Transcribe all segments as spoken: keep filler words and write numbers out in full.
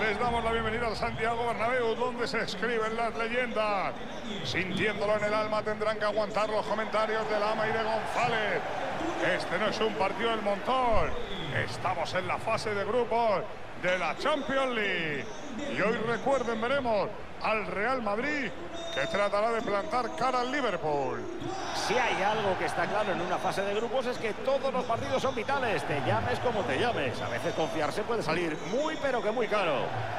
Les damos la bienvenida al Santiago Bernabéu, donde se escriben las leyendas. Sintiéndolo en el alma tendrán que aguantar los comentarios de Lama y de González. Este no es un partido del montón. Estamos en la fase de grupos de la Champions League. Y hoy, recuerden, veremos al Real Madrid, que tratará de plantar cara al Liverpool. Si hay algo que está claro en una fase de grupos es que todos los partidos son vitales, te llames como te llames. A veces confiarse puede salir muy pero que muy caro.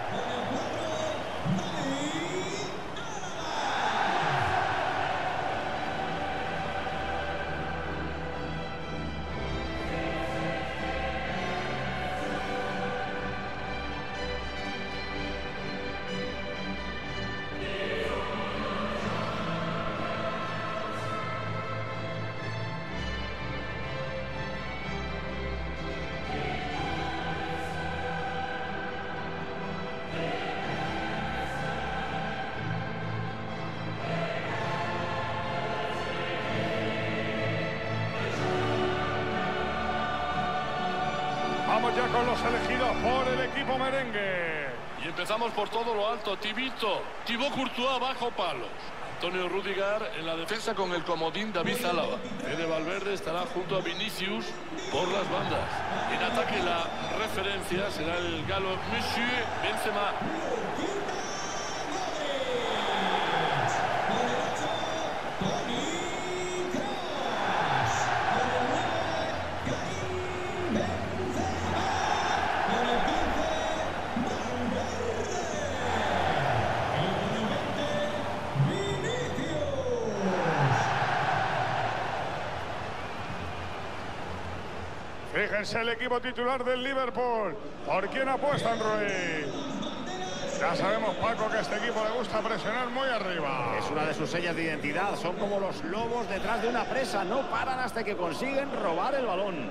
Vamos ya con los elegidos por el equipo merengue. Y empezamos por todo lo alto. Tibito, Thibaut Courtois bajo palos. Antonio Rudiger en la defensa con el comodín David Álava. Fede Valverde estará junto a Vinicius por las bandas. En ataque la referencia será el galo Monsieur Benzema. Fíjense el equipo titular del Liverpool. ¿Por quién apuestan, Ruiz? Ya sabemos, Paco, que a este equipo le gusta presionar muy arriba. Es una de sus señas de identidad. Son como los lobos detrás de una presa. No paran hasta que consiguen robar el balón.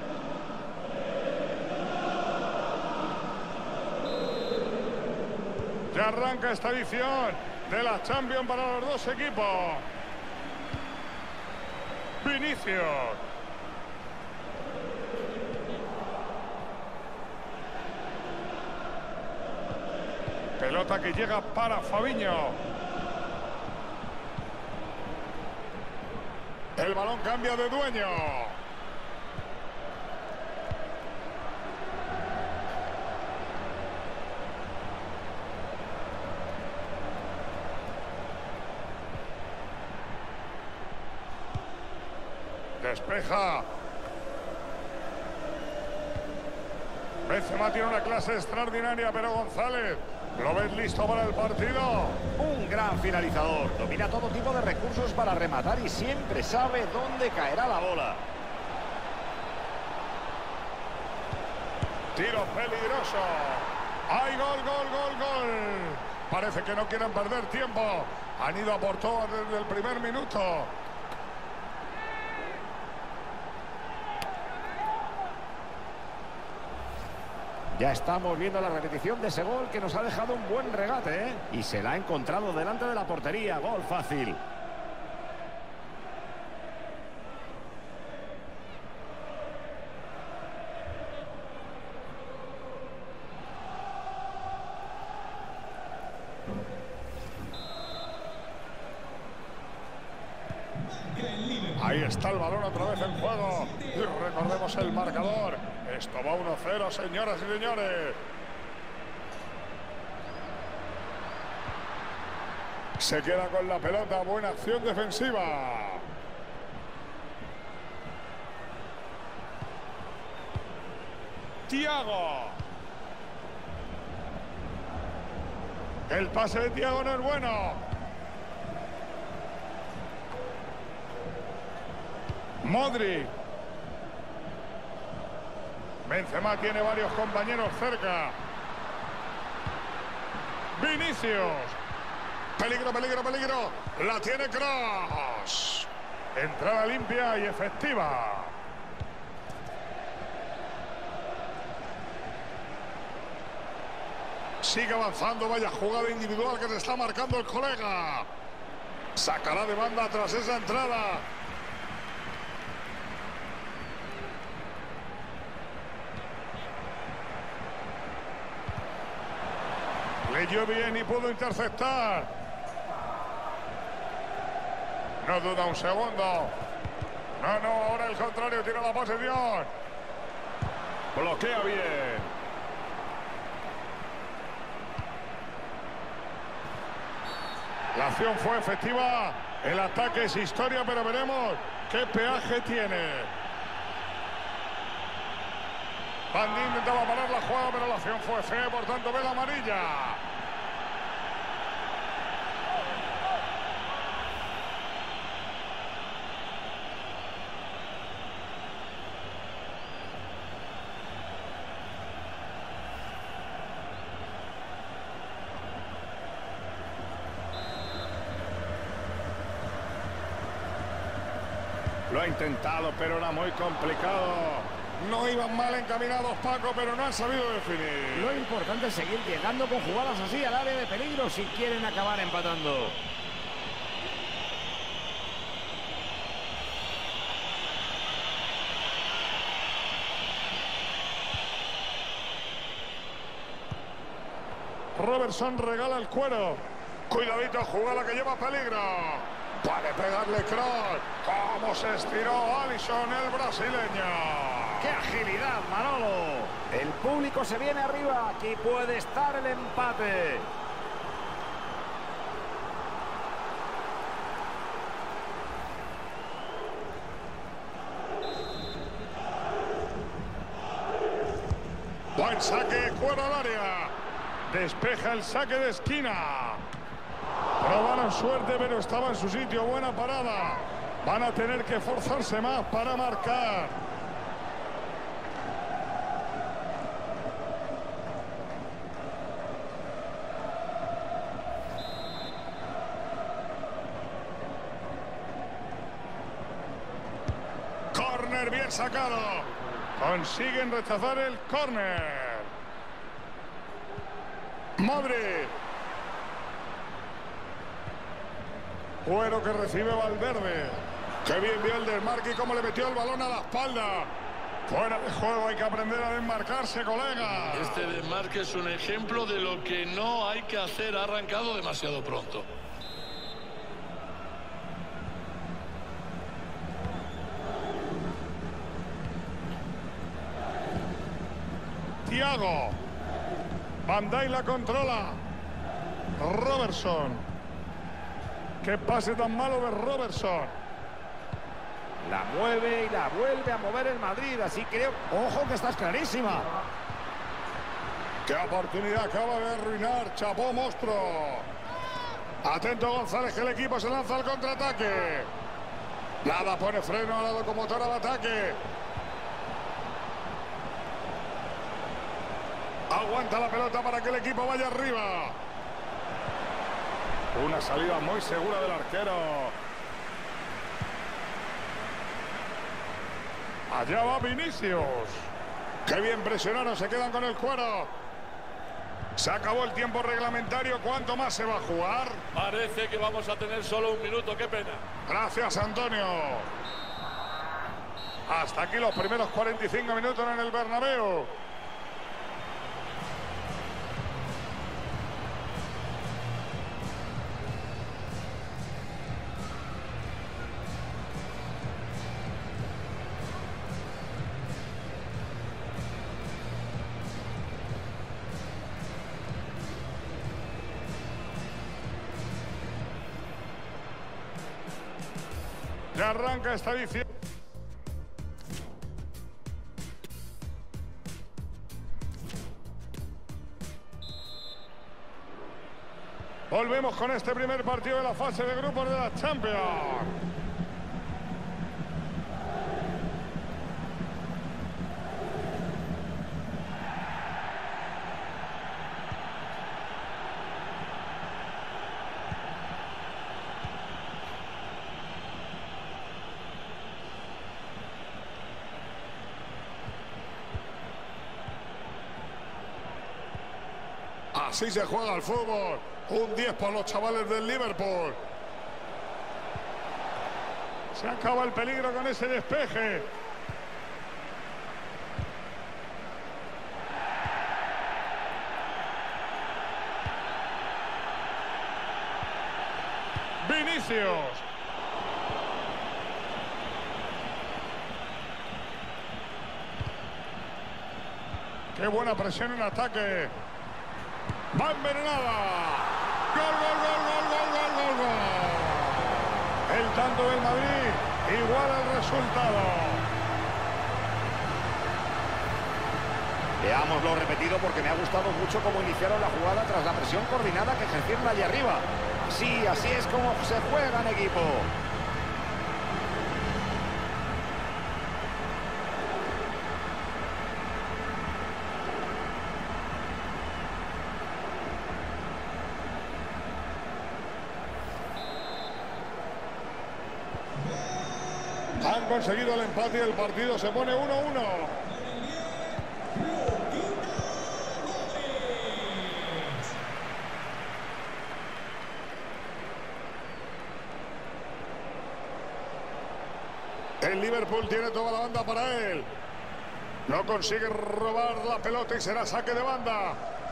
Ya arranca esta edición de la Champions para los dos equipos. Vinicius. Pelota que llega para Fabinho. El balón cambia de dueño. Despeja. Benzema tiene una clase extraordinaria, pero González, ¿lo ves listo para el partido? Un gran finalizador. Domina todo tipo de recursos para rematar y siempre sabe dónde caerá la bola. Tiro peligroso. ¡Ay, gol, gol, gol, gol! Parece que no quieren perder tiempo. Han ido a por todo desde el primer minuto. Ya estamos viendo la repetición de ese gol que nos ha dejado un buen regate, ¿eh? Y se la ha encontrado delante de la portería. Gol fácil. Ahí está el balón otra vez en juego. Y recordemos el marcador. Esto va uno cero, señoras y señores. Se queda con la pelota. Buena acción defensiva. Thiago. El pase de Thiago no es bueno. Modric. Benzema tiene varios compañeros cerca. Vinicius. Peligro, peligro, peligro. La tiene Kroos. Entrada limpia y efectiva. Sigue avanzando. Vaya jugada individual que se está marcando el colega. Sacará de banda tras esa entrada. Leyó bien y pudo interceptar. No duda un segundo. No, no, ahora el contrario tira la posesión. Bloquea bien. La acción fue efectiva. El ataque es historia, pero veremos qué peaje tiene. Bandí intentaba parar la jugada, pero la acción fue fea, por tanto ve la amarilla. Lo ha intentado, pero era muy complicado. No iban mal encaminados, Paco, pero no han sabido definir. Lo importante es seguir llegando con jugadas así al área de peligro si quieren acabar empatando. Robertson regala el cuero. Cuidadito, jugada que lleva peligro. Puede pegarle Kroos. Cómo se estiró Alisson, el brasileño. ¡Qué agilidad, Manolo! El público se viene arriba. Aquí puede estar el empate. Buen saque, cuero al área. Despeja el saque de esquina. Probaron suerte, pero estaba en su sitio. Buena parada. Van a tener que forzarse más para marcar. Córner bien sacado. Consiguen rechazar el córner. Modric. Cuero que recibe Valverde. Qué bien vio el desmarque y cómo le metió el balón a la espalda. Fuera de juego, hay que aprender a desmarcarse, colega. Este desmarque es un ejemplo de lo que no hay que hacer. Ha arrancado demasiado pronto. Thiago. Van Dijk la controla. Robertson. Qué pase tan malo de Robertson. La mueve y la vuelve a mover el Madrid. Así creo. Ojo que estás clarísima. Qué oportunidad acaba de arruinar. Chapó monstruo. Atento González, que el equipo se lanza al contraataque. Nada, pone freno a la locomotora de ataque. Aguanta la pelota para que el equipo vaya arriba. Una salida muy segura del arquero. Allá va Vinicius. Qué bien presionaron, se quedan con el cuero. Se acabó el tiempo reglamentario. ¿Cuánto más se va a jugar? Parece que vamos a tener solo un minuto. Qué pena. Gracias, Antonio. Hasta aquí los primeros cuarenta y cinco minutos en el Bernabéu. Ya arranca esta edición. Volvemos con este primer partido de la fase de grupos de la Champions. Así se juega el fútbol. Un diez por los chavales del Liverpool. Se acaba el peligro con ese despeje. Vinicius. Qué buena presión en ataque. Va envenenada. Gol, gol, gol, gol, gol, gol, gol, gol. El tanto del Madrid iguala el resultado. Veámoslo repetido porque me ha gustado mucho cómo iniciaron la jugada tras la presión coordinada que ejercieron allí arriba. Así, así es como se juega en equipo. Han conseguido el empate y el partido se pone uno uno. El Liverpool tiene toda la banda para él. No consigue robar la pelota y será saque de banda.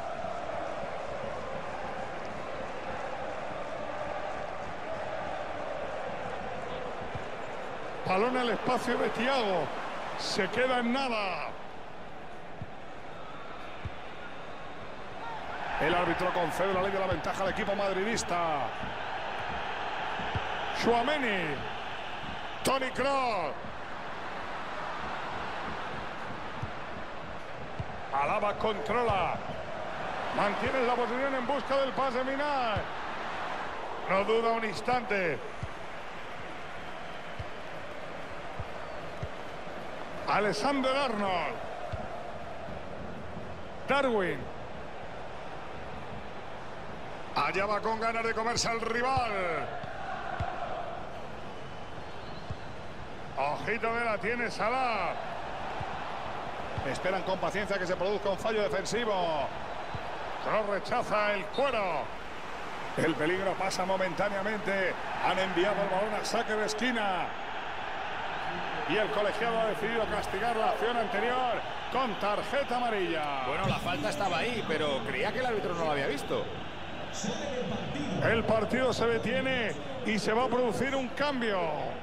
Balón al espacio de Thiago. Se queda en nada. El árbitro concede la ley de la ventaja al equipo madridista. Tchouaméni. Toni Kroos. Alaba controla. Mantiene la posición en busca del pase final. No duda un instante. Alexander-Arnold. Darwin. Allá va con ganas de comerse al rival. Ojito de la tiene Salah. Esperan con paciencia que se produzca un fallo defensivo. Kroos rechaza el cuero. El peligro pasa momentáneamente. Han enviado el balón a saque de esquina. Y el colegiado ha decidido castigar la acción anterior con tarjeta amarilla. Bueno, la falta estaba ahí, pero creía que el árbitro no lo había visto. El partido se detiene y se va a producir un cambio.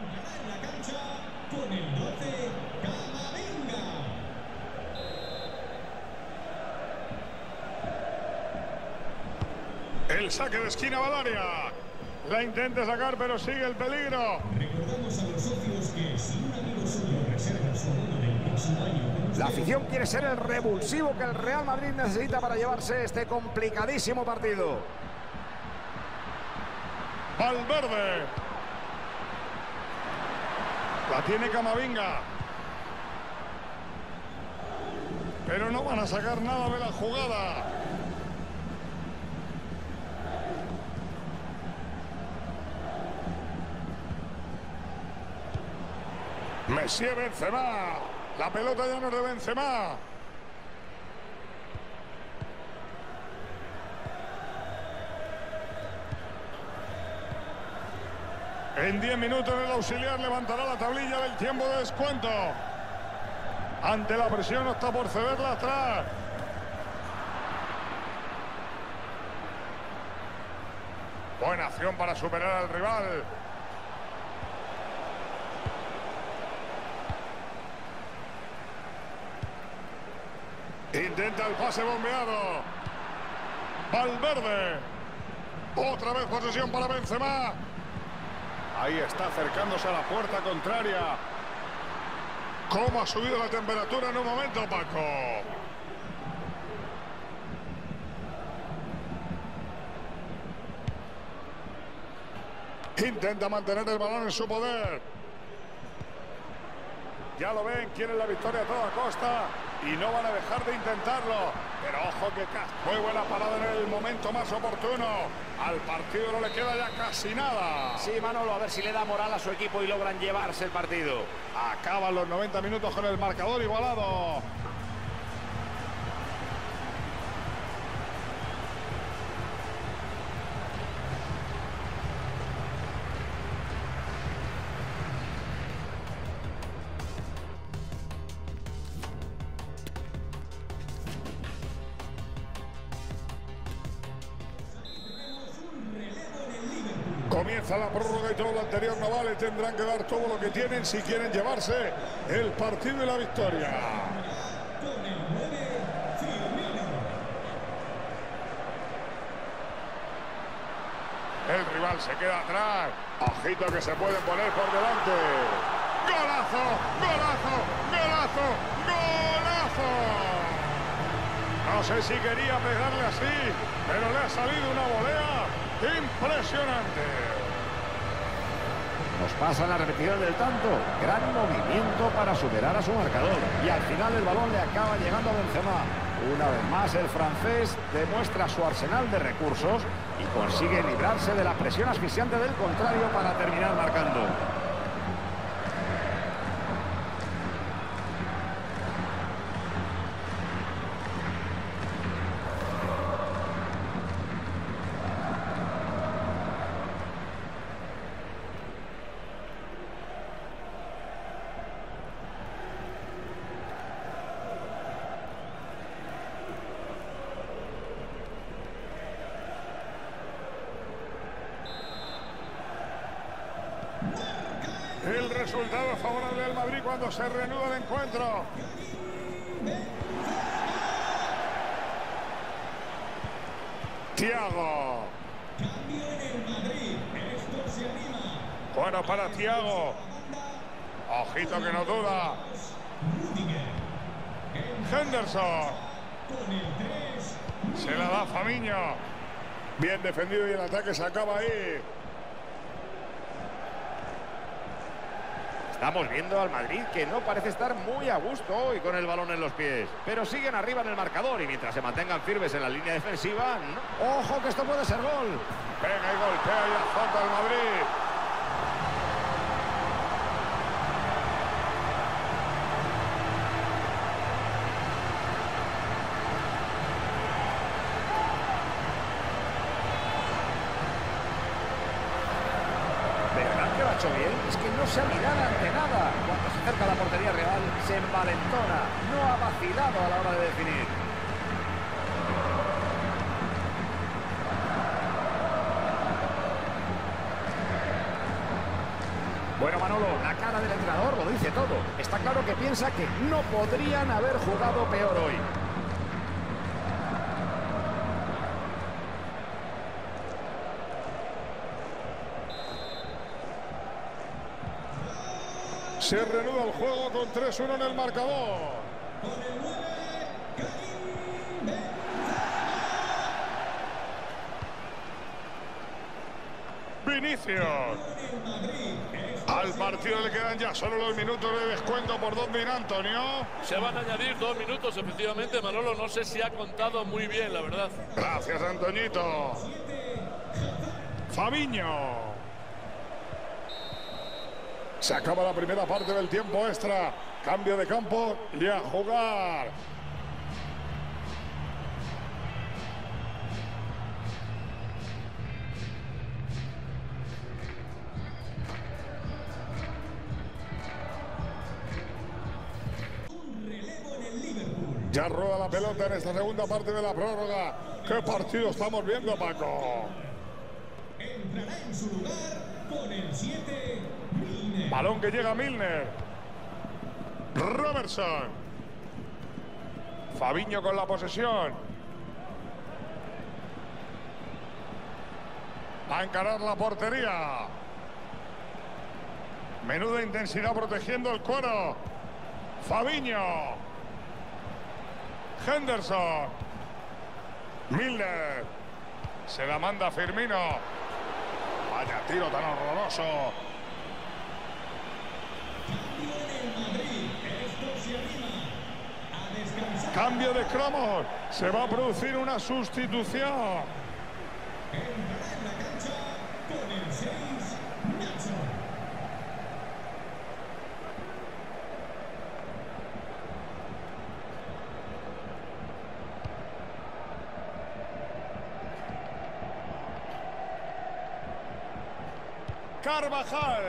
El saque de esquina va al área. La intenta sacar, pero sigue el peligro. Recordamos a los socios que si un amigo suyo reserva su bono del próximo año... La afición quiere ser el revulsivo que el Real Madrid necesita para llevarse este complicadísimo partido. Valverde. La tiene Camavinga. Pero no van a sacar nada de la jugada. Messi, Benzema. La pelota ya no es de Benzema. En diez minutos el auxiliar levantará la tablilla del tiempo de descuento. Ante la presión opta por cederla atrás. Buena acción para superar al rival. Intenta el pase bombeado. Valverde. Otra vez posesión para Benzema. Ahí está acercándose a la puerta contraria. ¿Cómo ha subido la temperatura en un momento, Paco? Intenta mantener el balón en su poder. Ya lo ven, quieren la victoria a toda costa y no van a dejar de intentarlo. Pero ojo que muy buena parada en el momento más oportuno. Al partido no le queda ya casi nada. Sí, Manolo, a ver si le da moral a su equipo y logran llevarse el partido. Acaban los noventa minutos con el marcador igualado. Comienza la prórroga y todo lo anterior no vale. Tendrán que dar todo lo que tienen si quieren llevarse el partido y la victoria. El rival se queda atrás. Ojito que se pueden poner por delante. ¡Golazo! ¡Golazo! ¡Golazo! ¡Golazo! No sé si quería pegarle así, pero le ha salido una volea impresionante. Nos pasa la repetición del tanto. Gran movimiento para superar a su marcador. Y al final el balón le acaba llegando a Benzema. Una vez más el francés demuestra su arsenal de recursos y consigue librarse de la presión asfixiante del contrario para terminar marcando. El resultado favorable al Madrid cuando se reanuda el encuentro. Thiago. Bueno para Thiago. Ojito que no duda. Henderson. Se la da Fabinho. Bien defendido y el ataque se acaba ahí. Estamos viendo al Madrid que no parece estar muy a gusto hoy con el balón en los pies. Pero siguen arriba en el marcador y mientras se mantengan firmes en la línea defensiva... No. ¡Ojo que esto puede ser gol! Pega y golpea y azota el Madrid. Bien, es que no se amilana ante nada. Cuando se acerca a la portería real, se envalentona. No ha vacilado a la hora de definir. Bueno, Manolo, la cara del entrenador lo dice todo. Está claro que piensa que no podrían haber jugado peor hoy. Se reanuda el juego con tres uno en el marcador. Vinicius. Al partido le quedan ya solo los minutos de descuento. ¿Por dónde irá, Antonio? Se van a añadir dos minutos, efectivamente, Manolo. No sé si ha contado muy bien, la verdad. Gracias, Antoñito. Fabinho. Se acaba la primera parte del tiempo extra. Cambio de campo y a jugar. Ya rueda la pelota en esta segunda parte de la prórroga. ¿Qué partido estamos viendo, Paco? Entrará en su lugar con el siete. Balón que llega a Milner. Robertson. Fabinho con la posesión. Va a encarar la portería. Menuda intensidad protegiendo el cuero. Fabinho. Henderson. Milner. Se la manda Firmino. Vaya tiro tan horroroso. Cambio de cromos. Se va a producir una sustitución. Entrará en la cancha con el seis, Nacho. Carvajal.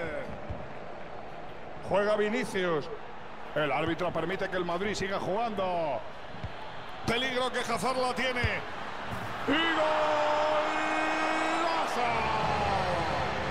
Juega Vinicius. El árbitro permite que el Madrid siga jugando. Peligro que Hazard la tiene. ¡Y golazo!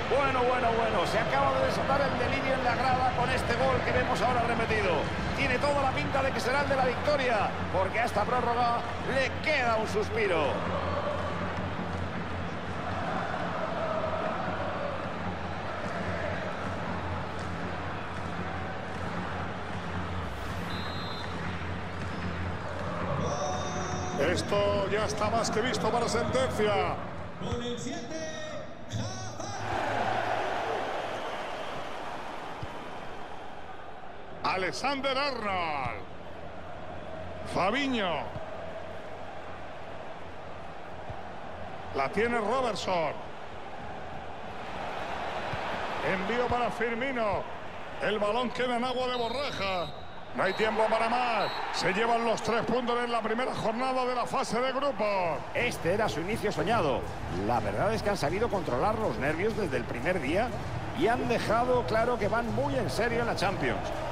Bueno, bueno, bueno, se acaba de desatar el delirio en la grada con este gol que vemos ahora repetido. Tiene toda la pinta de que será el de la victoria, porque a esta prórroga le queda un suspiro. Esto ya está más que visto para sentencia. Con el siete, Alexander Arnold. Fabinho. La tiene Robertson. Envío para Firmino. El balón queda en agua de borraja. No hay tiempo para más. Se llevan los tres puntos en la primera jornada de la fase de grupos. Este era su inicio soñado. La verdad es que han sabido controlar los nervios desde el primer día y han dejado claro que van muy en serio en la Champions.